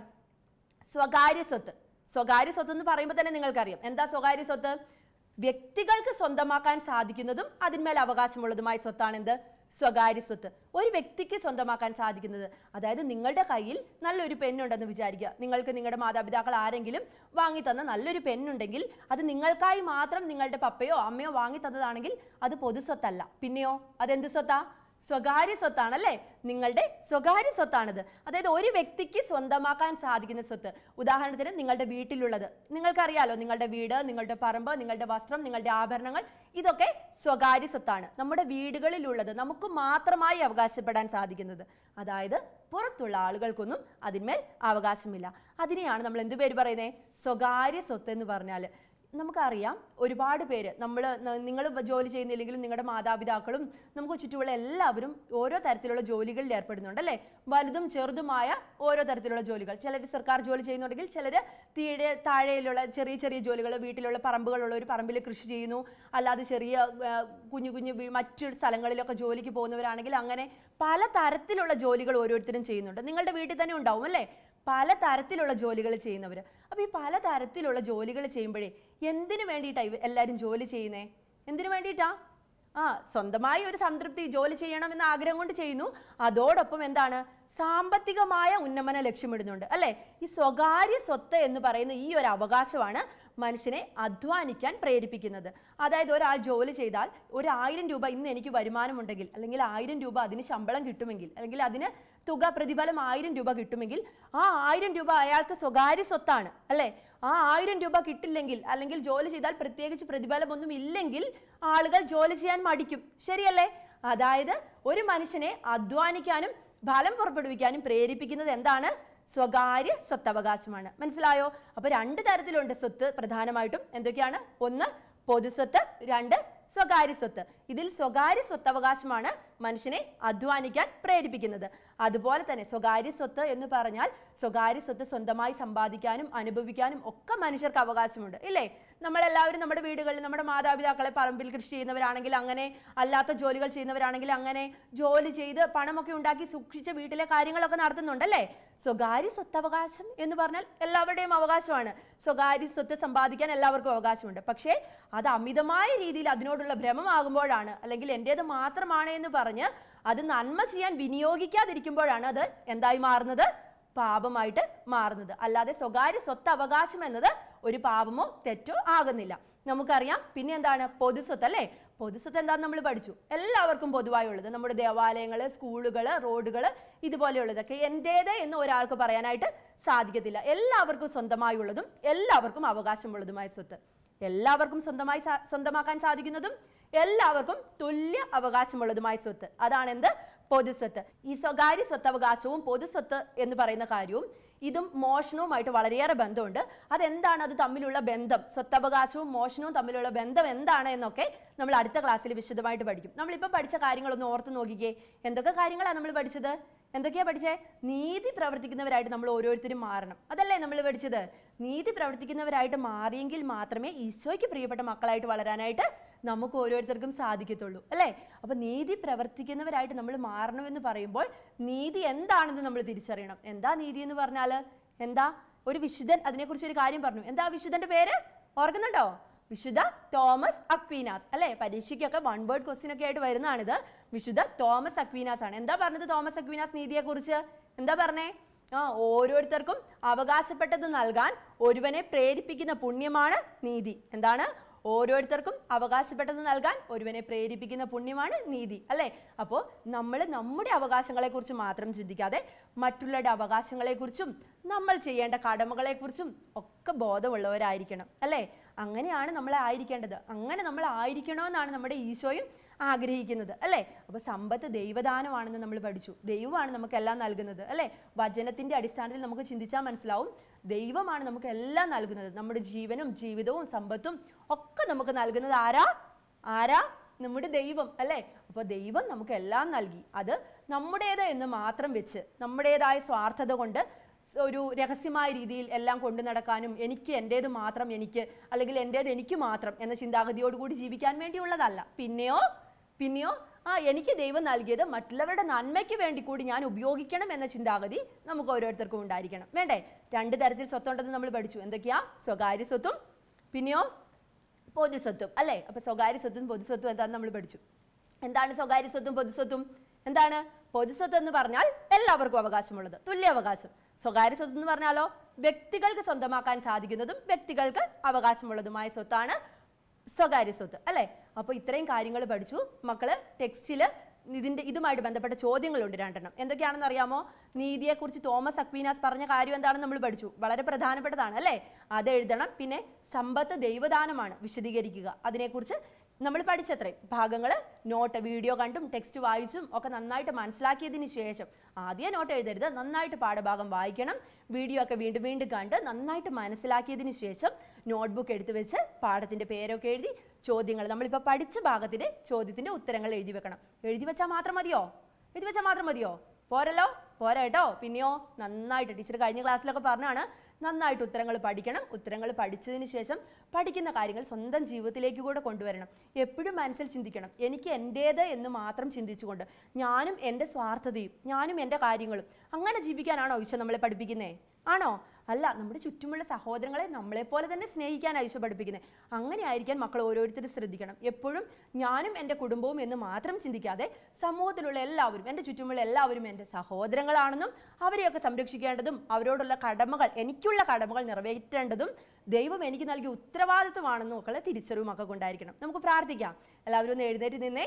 സ്വകാര്യ സ്വത്ത്. സ്വകാര്യ സ്വത്ത് എന്ന് പറയുമ്പോൾ തന്നെ നിങ്ങൾക്കറിയാം എന്താ സ്വകാര്യ സ്വത്ത്? വ്യക്തികൾക്ക് സ്വന്തമാക്കാൻ സാധിക്കുന്നതും അതിന്മേൽ അവകാശമുള്ളതുമായ സ്വത്താണ് എന്ത്? സ്വകാര്യ സ്വത്ത്. ഒരു വ്യക്തിക്ക് സ്വന്തമാക്കാൻ സാധിക്കുന്നത്, അതായത് നിങ്ങളുടെ കയ്യിൽ നല്ലൊരു പെന്നുണ്ടെന്ന് വിചാരിക്കുക. നിങ്ങൾക്ക് നിങ്ങളുടെ മാതാപിതാക്കൾ ആരെങ്കിലും വാങ്ങി തന്ന നല്ലൊരു പെന്നുണ്ടെങ്കിൽ അത് നിങ്ങൾക്കായി മാത്രം നിങ്ങളുടെ പപ്പയോ അമ്മയോ വാങ്ങി തന്നതാണെങ്കിൽ അത് പൊതുസ്വത്തല്ല. പിന്നെയോ അതെന്ത് സ്വത്താ? സ്വകാര്യ സ്വത്താണല്ലേ? നിങ്ങളുടെ സ്വകാര്യ സ്വത്താണിത്. അതായത് ഒരു വ്യക്തിക്ക് സ്വന്തമാക്കാൻ സാധിക്കുന്ന സ്വത്ത്. ഉദാഹരണത്തിന് നിങ്ങളുടെ വീട്ടിലുള്ളത് നിങ്ങൾക്കറിയാലോ, നിങ്ങളുടെ വീട്, നിങ്ങളുടെ പറമ്പ്, നിങ്ങളുടെ വസ്ത്രം, നിങ്ങളുടെ ആഭരണങ്ങൾ, ഇതൊക്കെ സ്വകാര്യ സ്വത്താണ്. നമ്മുടെ വീടുകളിലുള്ളത് നമുക്ക് മാത്രമായി അവകാശപ്പെടാൻ സാധിക്കുന്നത്. അതായത് പുറത്തുള്ള ആളുകൾക്കൊന്നും അതിന്മേൽ അവകാശമില്ല. അതിനെയാണ് നമ്മൾ എന്ത് പേര് പറയുന്നത്? സ്വകാര്യ സ്വത്ത് എന്ന് പറഞ്ഞാൽ. നമുക്കറിയാം ഒരുപാട് പേര്, നമ്മൾ നിങ്ങൾ ജോലി ചെയ്യുന്നില്ലെങ്കിലും നിങ്ങളുടെ മാതാപിതാക്കളും നമുക്ക് ചുറ്റുമുള്ള എല്ലാവരും ഓരോ തരത്തിലുള്ള ജോലികളിൽ ഏർപ്പെടുന്നുണ്ട് അല്ലേ? വലുതും ചെറുതുമായ ഓരോ തരത്തിലുള്ള ജോലികൾ. ചിലർ സർക്കാർ ജോലി ചെയ്യുന്നുണ്ടെങ്കിൽ ചിലർ തീരെ താഴെയിലുള്ള ചെറിയ ചെറിയ ജോലികൾ, വീട്ടിലുള്ള പറമ്പുകളുള്ള ഒരു പറമ്പിൽ കൃഷി ചെയ്യുന്നു, അല്ലാതെ ചെറിയ കുഞ്ഞു കുഞ്ഞു മറ്റു സ്ഥലങ്ങളിലൊക്കെ ജോലിക്ക് പോകുന്നവരാണെങ്കിൽ അങ്ങനെ പല തരത്തിലുള്ള ജോലികൾ ഓരോരുത്തരും ചെയ്യുന്നുണ്ട്. നിങ്ങളുടെ വീട്ടിൽ തന്നെ ഉണ്ടാവും അല്ലേ? പല തരത്തിലുള്ള ജോലികൾ ചെയ്യുന്നവർ. അപ്പോൾ ഈ പല തരത്തിലുള്ള ജോലികൾ ചെയ്യുമ്പോഴേ എന്തിനു വേണ്ടിയിട്ടാണ് എല്ലാവരും ജോലി ചെയ്യുന്നേ? എന്തിനു വേണ്ടിയിട്ടാ? ആ സ്വന്തമായി ഒരു സംതൃപ്തി, ജോലി ചെയ്യണമെന്ന ആഗ്രഹം കൊണ്ട് ചെയ്യുന്നു. അതോടൊപ്പം എന്താണ്? സാമ്പത്തികമായ ഉന്നമനം ലക്ഷ്യമിടുന്നുണ്ട് അല്ലേ? ഈ സ്വകാര്യ സ്വത്ത് എന്ന് പറയുന്ന ഈ ഒരു അവകാശമാണ് മനുഷ്യനെ അധ്വാനിക്കാൻ പ്രേരിപ്പിക്കുന്നത്. അതായത് ഒരാൾ ജോലി ചെയ്താൽ ഒരു ആയിരം രൂപ ഇന്ന് എനിക്ക് വരുമാനമുണ്ടെങ്കിൽ, അല്ലെങ്കിൽ ആയിരം രൂപ അതിന് ശമ്പളം കിട്ടുമെങ്കിൽ, അല്ലെങ്കിൽ അതിന് തുക പ്രതിഫലം ആയിരം രൂപ കിട്ടുമെങ്കിൽ ആ ആയിരം രൂപ അയാൾക്ക് സ്വകാര്യ സ്വത്താണ് അല്ലേ? ആ ആയിരം രൂപ കിട്ടില്ലെങ്കിൽ, അല്ലെങ്കിൽ ജോലി ചെയ്താൽ പ്രത്യേകിച്ച് പ്രതിഫലമൊന്നും ഇല്ലെങ്കിൽ ആളുകൾ ജോലി ചെയ്യാൻ മടിക്കും. ശരിയല്ലേ? അതായത് ഒരു മനുഷ്യനെ അധ്വാനിക്കാനും ഫലം പുറപ്പെടുവിക്കാനും പ്രേരിപ്പിക്കുന്നത് എന്താണ്? സ്വകാര്യ സ്വത്തവകാശമാണ്. മനസ്സിലായോ? അപ്പൊ രണ്ട് തരത്തിലുണ്ട് സ്വത്ത് പ്രധാനമായിട്ടും. എന്തൊക്കെയാണ്? ഒന്ന് പൊതുസ്വത്ത്, രണ്ട് സ്വകാര്യ സ്വത്ത്. ഇതിൽ സ്വകാര്യ സ്വത്തവകാശമാണ് മനുഷ്യനെ അധ്വാനിക്കാൻ പ്രേരിപ്പിക്കുന്നത്. അതുപോലെ തന്നെ സ്വകാര്യ സ്വത്ത് എന്ന് പറഞ്ഞാൽ സ്വകാര്യ സ്വത്ത് സ്വന്തമായി സമ്പാദിക്കാനും അനുഭവിക്കാനും ഒക്കെ മനുഷ്യർക്ക് അവകാശമുണ്ട് ഇല്ലേ? നമ്മളെല്ലാവരും നമ്മുടെ വീടുകളിൽ നമ്മുടെ മാതാപിതാക്കളെ പറമ്പിൽ കൃഷി ചെയ്യുന്നവരാണെങ്കിൽ അങ്ങനെ, അല്ലാത്ത ജോലികൾ ചെയ്യുന്നവരാണെങ്കിൽ അങ്ങനെ ജോലി ചെയ്ത് പണമൊക്കെ ഉണ്ടാക്കി സൂക്ഷിച്ച വീട്ടിലെ കാര്യങ്ങളൊക്കെ നടത്തുന്നുണ്ടല്ലേ? സ്വകാര്യ സ്വത്തവകാശം എന്ന് പറഞ്ഞാൽ എല്ലാവരുടെയും അവകാശമാണ്. സ്വകാര്യ സ്വത്ത് സമ്പാദിക്കാൻ എല്ലാവർക്കും അവകാശമുണ്ട്. പക്ഷേ അത് അമിതമായ രീതിയിൽ അതിനോടുള്ള ഭ്രമമാകുമ്പോഴാണ്, അല്ലെങ്കിൽ എൻ്റേത് മാത്രമാണ് എന്ന് പറഞ്ഞ് അത് നന്മ ചെയ്യാൻ വിനിയോഗിക്കാതിരിക്കുമ്പോഴാണ് അത് എന്തായി മാറുന്നത്? പാപമായിട്ട് മാറുന്നത്. അല്ലാതെ സ്വകാര്യ സ്വത്ത് അവകാശം എന്നത് ഒരു പാപമോ തെറ്റോ ആകുന്നില്ല. നമുക്കറിയാം. പിന്നെ എന്താണ്? പൊതുസ്വത്ത് അല്ലേ? പൊതുസ്വത്ത് എന്താണെന്ന് നമ്മൾ പഠിച്ചു. എല്ലാവർക്കും പൊതുവായുള്ളത് നമ്മുടെ ദേവാലയങ്ങൾ, സ്കൂളുകൾ, റോഡുകൾ, ഇതുപോലെയുള്ളതൊക്കെ എൻ്റേത് എന്ന് ഒരാൾക്ക് പറയാനായിട്ട് സാധിക്കത്തില്ല. എല്ലാവർക്കും സ്വന്തമായുള്ളതും എല്ലാവർക്കും അവകാശമുള്ളതുമായ സ്വത്ത്, എല്ലാവർക്കും സ്വന്തമായി സ്വന്തമാക്കാൻ സാധിക്കുന്നതും എല്ലാവർക്കും തുല്യ അവകാശമുള്ളതുമായ സ്വത്ത്, അതാണ് എന്ത്? പൊതുസ്വത്ത്. ഈ സ്വകാര്യ സ്വത്തവകാശവും പൊതുസ്വത്ത് എന്ന് പറയുന്ന കാര്യവും ഇതും മോഷണവുമായിട്ട് വളരെയേറെ ബന്ധമുണ്ട്. അതെന്താണ് അത് തമ്മിലുള്ള ബന്ധം? സ്വത്തവകാശവും മോഷണവും തമ്മിലുള്ള ബന്ധം എന്താണ് എന്നൊക്കെ നമ്മൾ അടുത്ത ക്ലാസ്സിൽ വിശദമായിട്ട് പഠിക്കും. നമ്മളിപ്പോൾ പഠിച്ച കാര്യങ്ങളൊന്ന് ഓർത്ത് നോക്കിക്കേ. എന്തൊക്കെ കാര്യങ്ങളാണ് നമ്മൾ പഠിച്ചത്? എന്തൊക്കെയാ പഠിച്ചേ? നീതി പ്രവർത്തിക്കുന്നവരായിട്ട് നമ്മൾ ഓരോരുത്തരും മാറണം. അതല്ലേ നമ്മൾ പഠിച്ചത്? നീതി പ്രവർത്തിക്കുന്നവരായിട്ട് മാറിയെങ്കിൽ മാത്രമേ ഈശോയ്ക്ക് പ്രിയപ്പെട്ട മക്കളായിട്ട് വളരാനായിട്ട് നമുക്ക് ഓരോരുത്തർക്കും സാധിക്കത്തുള്ളൂ അല്ലേ? അപ്പൊ നീതി പ്രവർത്തിക്കുന്നവരായിട്ട് നമ്മൾ മാറണമെന്ന് പറയുമ്പോൾ നീതി എന്താണെന്ന് നമ്മൾ തിരിച്ചറിയണം. എന്താ നീതി എന്ന് പറഞ്ഞാൽ എന്താ? ഒരു വിശുദ്ധൻ അതിനെക്കുറിച്ച് ഒരു കാര്യം പറഞ്ഞു. എന്താ വിശുദ്ധന്റെ പേര്? ഓർക്കുന്നുണ്ടോ? വിശുദ്ധ തോമസ് അക്വീനാസ് അല്ലേ? പരീക്ഷയ്ക്കൊക്കെ വൺ വേർഡ് ക്വസ്റ്റ്യൻ ഒക്കെ ആയിട്ട് വരുന്നതാണിത്. വിശുദ്ധ തോമസ് അക്വീനാസ് ആണ്. എന്താ പറഞ്ഞത് തോമസ് അക്വീനാസ് നീതിയെ കുറിച്ച്? എന്താ പറഞ്ഞേ? ആ ഓരോരുത്തർക്കും അവകാശപ്പെട്ടത് നൽകാൻ ഒരുവനെ പ്രേരിപ്പിക്കുന്ന പുണ്യമാണ് നീതി. എന്താണ്? ഓരോരുത്തർക്കും അവകാശപ്പെട്ടത് നൽകാൻ ഒരുവനെ പ്രേരിപ്പിക്കുന്ന പുണ്യമാണ് നീതി അല്ലേ? അപ്പോൾ നമ്മൾ നമ്മുടെ അവകാശങ്ങളെക്കുറിച്ച് മാത്രം ചിന്തിക്കാതെ മറ്റുള്ളവരുടെ അവകാശങ്ങളെക്കുറിച്ചും നമ്മൾ ചെയ്യേണ്ട കടമകളെക്കുറിച്ചും ഒക്കെ ബോധമുള്ളവരായിരിക്കണം അല്ലേ? അങ്ങനെയാണ് നമ്മളെ ആയിരിക്കേണ്ടത്. അങ്ങനെ നമ്മൾ ആയിരിക്കണമെന്നാണ് നമ്മുടെ ഈശോയും ആഗ്രഹിക്കുന്നത് അല്ലേ? അപ്പോൾ സമ്പത്ത് ദൈവദാനമാണെന്ന് നമ്മൾ പഠിച്ചു. ദൈവമാണ് നമുക്കെല്ലാം നൽകുന്നത് അല്ലേ? വചനത്തിൻ്റെ അടിസ്ഥാനത്തിൽ നമുക്ക് ചിന്തിച്ചാൽ മനസ്സിലാവും ദൈവമാണ് നമുക്ക് എല്ലാം നൽകുന്നത്. നമ്മുടെ ജീവനും ജീവിതവും സമ്പത്തും ഒക്കെ നമുക്ക് നൽകുന്നത് ആരാ? ആരാ? നമ്മുടെ ദൈവം അല്ലേ? അപ്പോൾ ദൈവം നമുക്ക് എല്ലാം നൽകി. അത് നമ്മുടേത് എന്ന് മാത്രം വെച്ച് നമ്മുടേതായ സ്വാർത്ഥത കൊണ്ട് ഒരു രഹസ്യമായ രീതിയിൽ എല്ലാം കൊണ്ടു നടക്കാനും എനിക്ക് എൻ്റേത് മാത്രം എനിക്ക് അല്ലെങ്കിൽ എൻ്റേത് എനിക്ക് മാത്രം എന്ന ചിന്താഗതിയോടുകൂടി ജീവിക്കാൻ വേണ്ടിയുള്ളതല്ല. പിന്നെയോ പിന്നെയോ ആ എനിക്ക് ദൈവം നൽകിയത് മറ്റുള്ളവരുടെ നന്മയ്ക്ക് വേണ്ടി കൂടി ഞാൻ ഉപയോഗിക്കണം എന്ന ചിന്താഗതി നമുക്ക് ഓരോരുത്തർക്കും ഉണ്ടായിരിക്കണം. വേണ്ടേ? രണ്ട് തരത്തിൽ സ്വത്തുണ്ടെന്ന് നമ്മൾ പഠിച്ചു. എന്തൊക്കെയാ? സ്വകാര്യ സ്വത്തും പിന്നെയോ പൊതുസ്വത്തും അല്ലേ? അപ്പോൾ സ്വകാര്യ സ്വത്തും പൊതുസ്വത്തും എന്താണെന്ന് നമ്മൾ പഠിച്ചു. എന്താണ് സ്വകാര്യ സ്വത്തും പൊതുസ്വത്തും? എന്താണ്? പൊതുസ്വത്ത് എന്ന് പറഞ്ഞാൽ എല്ലാവർക്കും അവകാശമുള്ളത്, തുല്യ അവകാശം. സ്വകാര്യ സ്വത്ത് എന്ന് പറഞ്ഞാലോ വ്യക്തികൾക്ക് സ്വന്തമാക്കാൻ സാധിക്കുന്നതും വ്യക്തികൾക്ക് അവകാശമുള്ളതുമായ സ്വത്താണ് സ്വകാര്യ സ്വത്ത് അല്ലേ? അപ്പോൾ ഇത്രയും കാര്യങ്ങൾ പഠിച്ചു. മക്കള് ടെക്സ്റ്റിൽ ഇതിൻ്റെ ഇതുമായിട്ട് ബന്ധപ്പെട്ട ചോദ്യങ്ങളുണ്ട് രണ്ടെണ്ണം. എന്തൊക്കെയാണെന്ന് അറിയാമോ? നീതിയെക്കുറിച്ച് തോമസ് അക്വീനാസ് പറഞ്ഞ കാര്യം എന്താണെന്ന് നമ്മൾ പഠിച്ചു. വളരെ പ്രധാനപ്പെട്ടതാണ് അല്ലേ? അത് എഴുതണം. പിന്നെ സമ്പത്ത് ദൈവദാനമാണ്, വിശദീകരിക്കുക. അതിനെക്കുറിച്ച് നമ്മൾ പഠിച്ചത്രയും ഭാഗങ്ങൾ നോട്ട് വീഡിയോ കണ്ടും ടെക്സ്റ്റ് വായിച്ചും ഒക്കെ നന്നായിട്ട് മനസ്സിലാക്കിയതിന് ശേഷം ആദ്യം നോട്ട് എഴുതരുത്, നന്നായിട്ട് പാഠഭാഗം വായിക്കണം. വീഡിയോ ഒക്കെ വീണ്ടും വീണ്ടും കണ്ട് നന്നായിട്ട് മനസ്സിലാക്കിയതിന് ശേഷം നോട്ട്ബുക്ക് എടുത്തു വെച്ച് പാഠത്തിൻ്റെ പേരൊക്കെ എഴുതി ചോദ്യങ്ങൾ നമ്മളിപ്പോൾ പഠിച്ച ഭാഗത്തിൻ്റെ ചോദ്യത്തിൻ്റെ ഉത്തരങ്ങൾ എഴുതി വെക്കണം. എഴുതി വെച്ചാൽ മാത്രം മതിയോ? എഴുതി വെച്ചാൽ മാത്രം മതിയോ? പോരല്ലോ, പോരാ കേട്ടോ. പിന്നെയോ നന്നായിട്ട് ടീച്ചർ കഴിഞ്ഞ ക്ലാസ്സിലൊക്കെ പറഞ്ഞാണ് നന്നായിട്ട് ഉത്തരങ്ങൾ പഠിക്കണം. ഉത്തരങ്ങൾ പഠിച്ചതിന് ശേഷം പഠിക്കുന്ന കാര്യങ്ങൾ സ്വന്തം ജീവിതത്തിലേക്ക് കൂടെ കൊണ്ടുവരണം. എപ്പോഴും മനസ്സിൽ ചിന്തിക്കണം, എനിക്ക് എൻ്റേത് എന്ന് മാത്രം ചിന്തിച്ചുകൊണ്ട് ഞാനും എൻ്റെ സ്വാർത്ഥതയും ഞാനും എൻ്റെ കാര്യങ്ങളും അങ്ങനെ ജീവിക്കാനാണോ ഈശോ നമ്മളെ പഠിപ്പിക്കുന്നത്? ആണോ? അല്ല, നമ്മുടെ ചുറ്റുമുള്ള സഹോദരങ്ങളെ നമ്മളെപ്പോലെ തന്നെ സ്നേഹിക്കാനാണ് ഈശോ പഠിപ്പിക്കുന്നത്. അങ്ങനെ ആയിരിക്കാൻ മക്കൾ ഓരോരുത്തരും ശ്രദ്ധിക്കണം. എപ്പോഴും ഞാനും എൻ്റെ കുടുംബവും എന്ന് മാത്രം ചിന്തിക്കാതെ സമൂഹത്തിലുള്ള എല്ലാവരും, എൻ്റെ ചുറ്റുമുള്ള എല്ലാവരും എൻ്റെ സഹോദരങ്ങളാണെന്നും അവരെയൊക്കെ സംരക്ഷിക്കേണ്ടതും അവരോടുള്ള കടമകൾ, എനിക്കുള്ള കടമകൾ നിറവേറ്റേണ്ടതും ദൈവം എനിക്ക് നൽകിയ ഉത്തരവാദിത്വമാണെന്നും ഒക്കെ തിരിച്ചറിവ് മക്കൾക്ക് ഉണ്ടായിരിക്കണം. നമുക്ക് പ്രാർത്ഥിക്കാം. എല്ലാവരും ഒന്ന് എഴുന്നേറ്റ് നിന്നേ,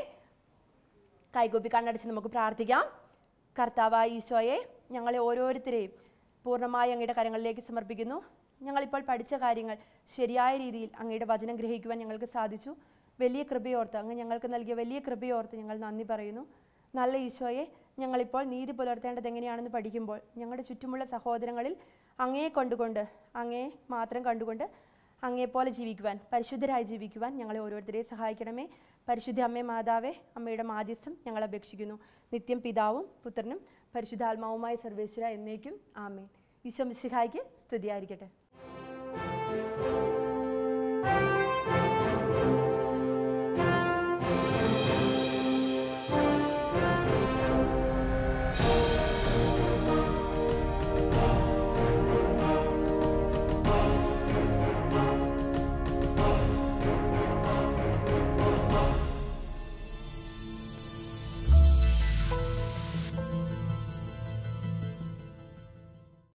കൈകൂപ്പി കണ്ണടച്ച് നമുക്ക് പ്രാർത്ഥിക്കാം. കർത്താവായ ഈശോയെ, ഞങ്ങളെ ഓരോരുത്തരെയും പൂർണ്ണമായി അങ്ങയുടെ കരങ്ങളിലേക്ക് സമർപ്പിക്കുന്നു. ഞങ്ങളിപ്പോൾ പഠിച്ച കാര്യങ്ങൾ ശരിയായ രീതിയിൽ അങ്ങയുടെ വചനം ഗ്രഹിക്കുവാൻ ഞങ്ങൾക്ക് സാധിച്ചു. വലിയ കൃപയോർത്ത്, അങ്ങ് ഞങ്ങൾക്ക് നൽകിയ വലിയ കൃപയോർത്ത് ഞങ്ങൾ നന്ദി പറയുന്നു. നല്ല ഈശോയെ, ഞങ്ങളിപ്പോൾ നീതി പുലർത്തേണ്ടത് എങ്ങനെയാണെന്ന് പഠിക്കുമ്പോൾ ഞങ്ങളുടെ ചുറ്റുമുള്ള സഹോദരങ്ങളിൽ അങ്ങയെ കൊണ്ടുകൊണ്ട് അങ്ങയെ മാത്രം കണ്ടുകൊണ്ട് അങ്ങയെപ്പോലെ ജീവിക്കുവാൻ, പരിശുദ്ധരായി ജീവിക്കുവാൻ ഞങ്ങളെ ഓരോരുത്തരെയും സഹായിക്കണമേ. പരിശുദ്ധ അമ്മേ മാതാവേ, അമ്മയുടെ മാധ്യസ്ഥം ഞങ്ങൾ അപേക്ഷിക്കുന്നു. നിത്യം പിതാവും പുത്രനും പരിശുദ്ധാത്മാവുമായ സർവേശ്വര എന്നേക്കും ആമേൻ. ഈശോ മിശിഹായ്ക്ക് സ്തുതിയായിരിക്കട്ടെ.